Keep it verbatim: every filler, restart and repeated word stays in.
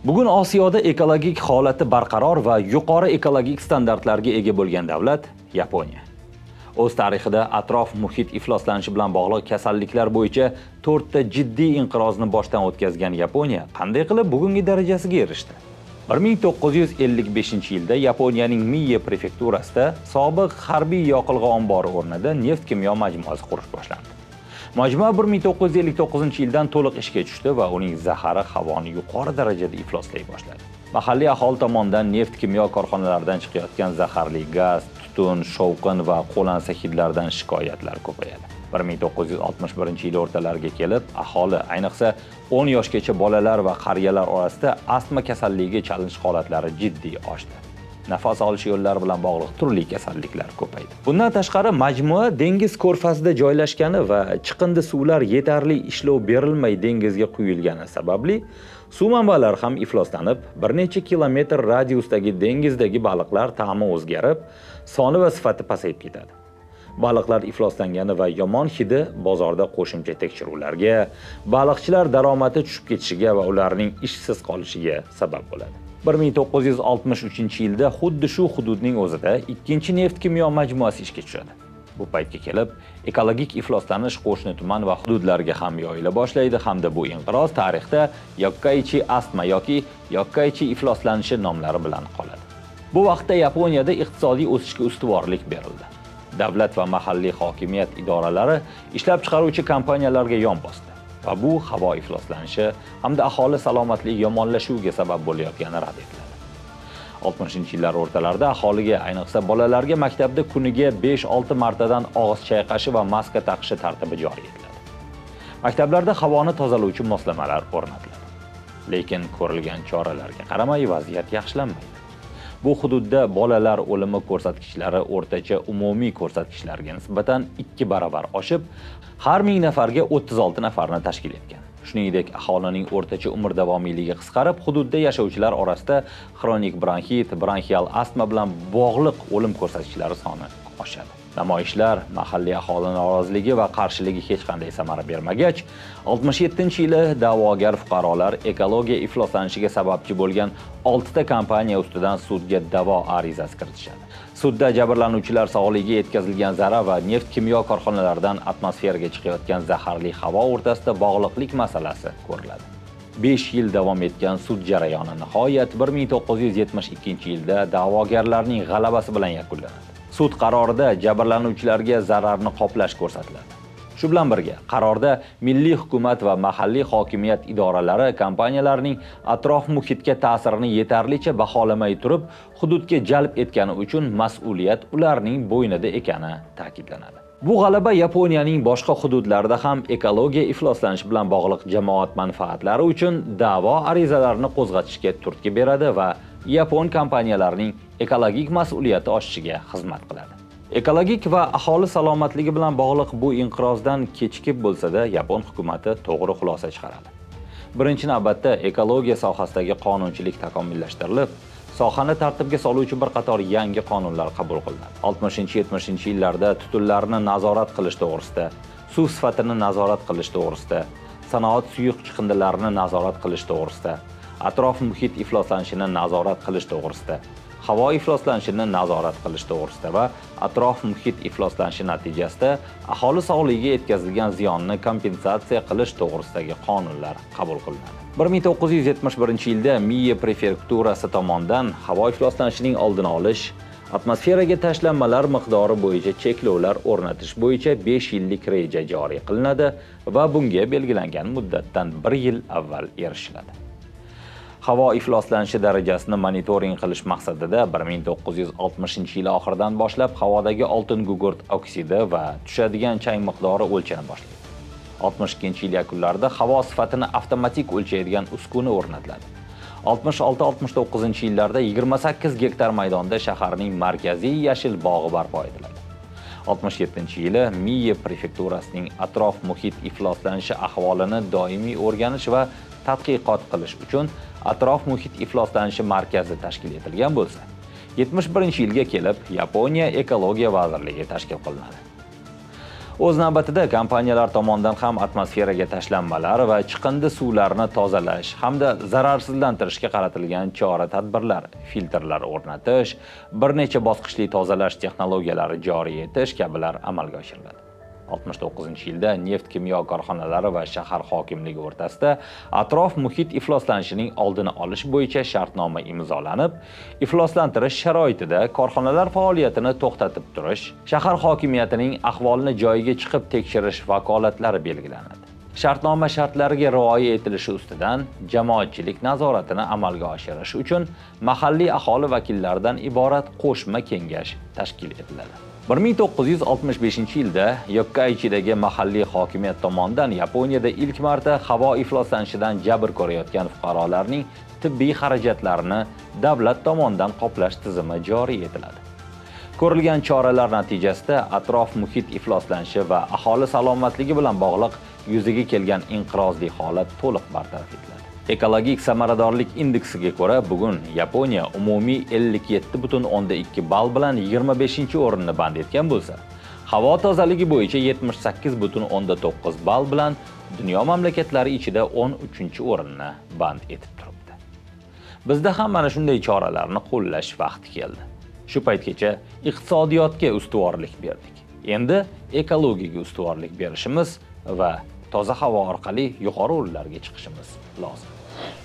Bugun Osiyoda ekologik holati barqaror va yuqori ekologik standartlarga ega bo'lgan davlat Yaponiya. O'z tarixida atrof muhit ifloslanishi bilan bog'liq kasalliklar bo'yicha to'rtta jiddiy inqirozni boshdan o'tkazgan Yaponiya qanday qilib bugungi darajasiga erishdi? bir ming to'qqiz yuz ellik beshinchi yilda Yaponiyaning Mie prefekturasida sobiq harbiy yoqilg'i ombori o'rnida neft kimyo majmuasi qurish boshlandi. Majmua bir ming to'qqiz yuz ellik to'qqizinchi yildan to'liq ishga tushdi va uning zahari havoni yuqori darajada ifloslay boshladi. Mahalliy aholi tomonidan neft kimyo korxonalaridan chiqayotgan zaharli gaz, tutun, shovqin va qo'lansa hidlardan shikoyatlar ko'payadi. bir ming to'qqiz yuz oltmish birinchi yil o'rtalariga kelib, aholi, ayniqsa o'n yoshgacha bolalar va qariyalar orasida astma kasalligiga chalinish holatlari jiddiy oshdi. Nafas olish yo'llari bilan bog'liq turli kasalliklar ko'paydi. Bundan tashqari majmua dengiz ko'rfazida joylashgani va chiqindi suvlar yetarli ishlov berilmay dengizga quyilgani sababli suv manbalari ham ifloslanib, bir necha kilometr radiusdagi dengizdagi baliqlar ta'mi o'zgarib, soni va sifati pasayib ketadi. Baliqlar ifloslangani va yomon hidi bozorda qo'shimcha tekshiruvlarga, baliqchilar daromadi tushib ketishiga va ularning ishsiz qolishiga sabab bo'ladi. bir ming to'qqiz yuz oltmish uchinchi yilda xuddi shu hududning o'zida ikkinchi neft kimyo majmuasi ishga tushadi. Bu paytga kelib, ekologik ifloslanish qo'shni tuman va hududlarga ham yoyila boshlaydi hamda bu inqiroz tarixda Yokkaichi astma yoki Yokkaichi ifloslanishi nomlari bilan qoladi. Bu vaqtda Yaponiyada iqtisodiy o'sishga ustuvorlik berildi. Davlat va mahalliy hokimiyat idoralari ishlab chiqaruvchi kompaniyalarga yon bosdi va bu havo ifloslanishi hamda aholi salomatligi yomonlashuviga sabab bo'layotgani rad etiladi. oltmishinchi yillar o'rtalarida aholiga, ayniqsa bolalarga maktabda kuniga besh olti martadan og'iz chayqashi va maska taqishi tartibi joriy etiladi. Maktablarda havoni tozalovchi moslamalar o'rnatiladi. Lekin ko'rilgan choralarga qaramay vaziyat yaxshilanmaydi. Bu hududda bolalar o'limi ko'rsatkichlari o'rtacha umumiy ko'rsatkichlarga nisbatan ikki baravar oshib, har ming nafarga o'ttiz olti nafarni tashkil etgan. Shuningdek, aholining o'rtacha umr davomiyligi qisqarib, hududda yashovchilar orasida xronik bronxit, bronxial astma bilan bog'liq o'lim ko'rsatkichlari soni oshadi. Namoyishlar, mahalliy aholi noroziligi va qarshiligi hech qanday samara bermagach, oltmish yettinchi yili da'vogar fuqarolar ekologiya ifloslanishiga sababchi bo'lgan oltita kompaniya ustidan sudga da'vo arizasi kiritishadi. Sudda jabrlanuvchilar sog'ligiga yetkazilgan zarar va neft kimyo korxonalaridan atmosferaga chiqayotgan zaharli havo o'rtasida bog'liqlik masalasi ko'riladi. besh yil davom etgan sud jarayoni nihoyat bir ming to'qqiz yuz yetmish ikkinchi yilda da'vogarlarning g'alabasi bilan yakunlanadi. Sud qarorida jabrlanuvchilarga zararni qoplash ko'rsatiladi. Shu bilan birga, qarorda milliy hukumat va mahalliy hokimiyat idoralari kompaniyalarning atrof muhitga ta'sirini yetarlicha baholamay turib, hududga jalb etgani uchun mas'uliyat ularning bo'ynida ekani ta'kidlanadi. Bu g'alaba Yaponiyaning boshqa hududlarida ham ekologiya ifloslanishi bilan bog'liq jamoat manfaatlari uchun da'vo arizalarini qo'zg'atishga turtki beradi va Yapon kompaniyalarining ekologik mas'uliyati oshishiga xizmat qiladi. Ekologik va aholi salomatligi bilan bog'liq bu inqirozdan kechikib bo'lsa-da, Yapon hukumatı to'g'ri xulosa chiqaradi. Birinchi navbatda ekologiya sohasidagi qonunchilik takomillashtirilib, sohani tartibga soluvchi bir qator yangi qonunlar qabul qilinadi. oltmishinchi yetmishinchi yillarda tutunlarni nazorat qilish to'g'risida, suv sifatini nazorat qilish to'g'risida, sanoat suyuq chiqindilarini nazorat qilish to'g'risida, atrof muhit ifloslanishini nazorat qilish to'g'risida, havo ifloslanishini nazorat qilish to'g'risida va atrof muhit ifloslanishi natijasida aholi sog'ligiga yetkazilgan ziyonni kompensatsiya qilish to'g'risidagi qonunlar qabul qilinadi. bir ming to'qqiz yuz yetmish birinchi yilda Mie prefekturasi tomonidan havo ifloslanishining oldini olish, atmosferaga tashlanmalar miqdori bo'yicha cheklovlar o'rnatish bo'yicha besh yillik reja joriy qilinadi va bunga belgilangan muddatdan bir yil avval erishiladi. Havo ifloslanishi darajasini monitoring qilish maqsadida bir ming to'qqiz yuz oltmishinchi yil oxiridan boshlab havodagi oltin gugurt oksidi va tushadigan chang miqdori o'lchana boshlaydi. oltmish ikkinchi yil yakunlarida havo sifatini avtomatik o'lchaydigan uskuna o'rnatiladi. oltmish olti oltmish to'qqizinchi yillarda yigirma sakkiz gektar maydonda shaharning markaziy yashil bog'i barpo etiladi. oltmish yettinchi yili Mie prefekturasining atrof muhit ifloslanishi ahvolini doimiy o'rganish va tadqiqot qilish uchun atrof muhit ifloslanishi markazi tashkil etilgan bo'lsa, yetmish birinchi yilga kelib Yaponiya ekologiya vazirligi tashkil qilinadi. O'z navbatida kompaniyalar tomonidan ham atmosferaga tashlanmalar va chiqindi suvlarni tozalash hamda zararsizlantirishga qaratilgan chora-tadbirlar, filtrlar o'rnatish, bir necha bosqichli tozalash texnologiyalari joriy etish kabilar amalga oshiriladi. oltmish to'qqizinchi yilda neft kimyo korxonalari va shahar hokimligi o'rtasida atrof muhit ifloslanishining oldini olish bo'yicha shartnoma imzolanib, ifloslantirish sharoitida korxonalar faoliyatini to'xtatib turish, shahar hokimiyatining ahvolni joyiga chiqib tekshirish vakolatlari belgilanadi. Shartnoma shartlariga rioya etilishi ustidan jamoatchilik nazoratini amalga oshirish uchun mahalliy aholi vakillaridan iborat qo'shma kengash tashkil etiladi. bir ming to'qqiz yuz oltmish beshinchi yilda Yokkaichidagi mahalliy hokimiyat tomonidan Yaponiyada ilk marta havo ifloslanishidan jabr ko'rayotgan fuqarolarning tibbiy xarajatlarini davlat tomonidan qoplash tizimi joriy etiladi. Ko'rilgan choralar natijasida atrof muhit ifloslanishi va aholi salomatligi bilan bog'liq yuzaga kelgan inqirozli holat to'liq bartaraf etiladi. Ekologik samaradorlik indeksiga ko'ra, bugun Yaponiya umumiy ellik yetti butun o'nda ikki ball bilan yigirma beshinchi o'rinni band etgan bo'lsa, havo tozaligi bo'yicha yetmish sakkiz butun o'nda to'qqiz ball bilan dunyo mamlakatlari ichida o'n uchinchi o'rinni band etib turibdi. Bizda ham mana shunday choralarni qo'llash vaqti keldi. Shu paytgacha iqtisodiyotga ustuvorlik berdik. Endi ekologiyaga ustuvorlik berishimiz va toza havo orqali yuqori o'rinlarga chiqishimiz lozim.